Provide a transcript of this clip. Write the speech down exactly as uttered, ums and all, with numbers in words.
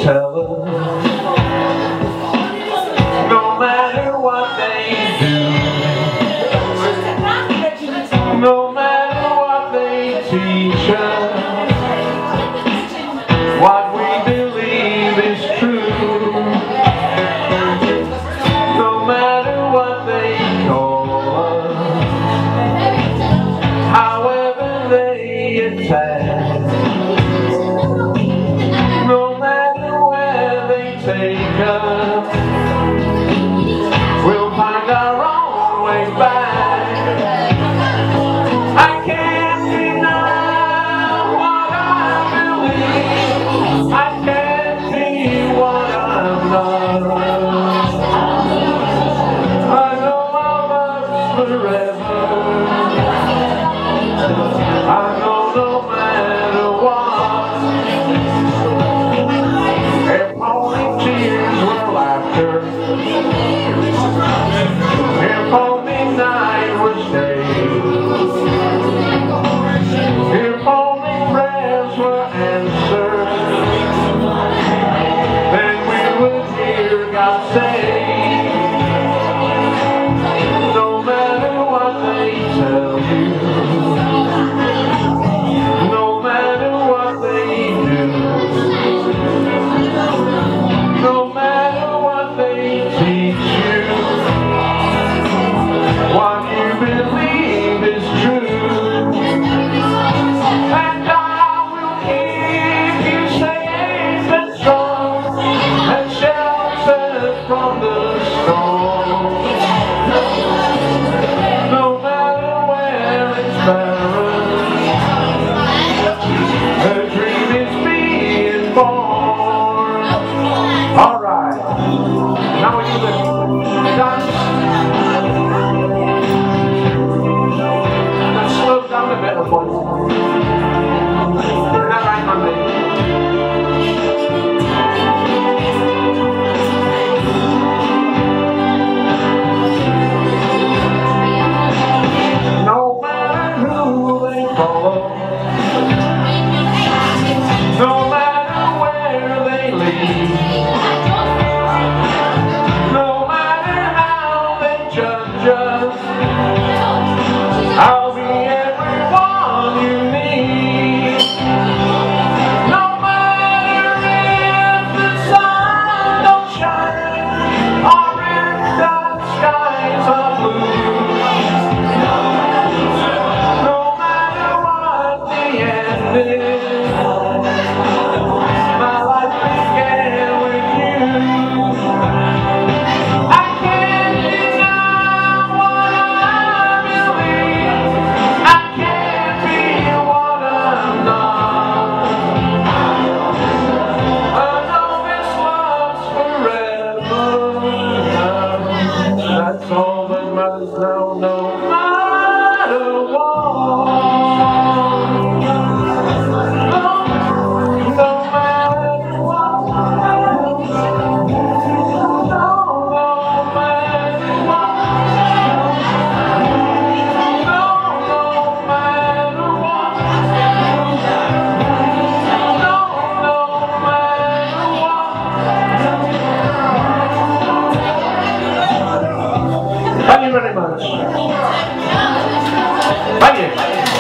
tell us, no matter what they do, no matter what they teach us, what we believe is true. No matter what they call us, however they attack, no matter where they take us, we'll find our own way back. I can't deny what I believe, I can't be what I'm not. I know our love's forever, I know no matter what, if only tears were laughter, if only night was day, if only prayers were answered, then we would hear God say, no matter what they tell you, no matter what they do, no matter what they teach you, what you believe is true, and I will keep you safe and strong and sheltered from the storm. No matter where it's barren, a dream is being born. All right, now we do the dance. Let's slow down a bit, boys. Isn't that right, Monday? No matter who they follow, no matter where they lead, no matter how they judge us, I'll be everyone you need. No matter if the sun don't shine, or if the skies are blue, no matter what the end is, my life began with you. I can't deny what I believe, I can't be what I'm not. I know this love's forever, that's all that matters now, no matter what. No matter what, no, no matter what, no, no matter what, no, no matter what. Thank you very much. Thank you.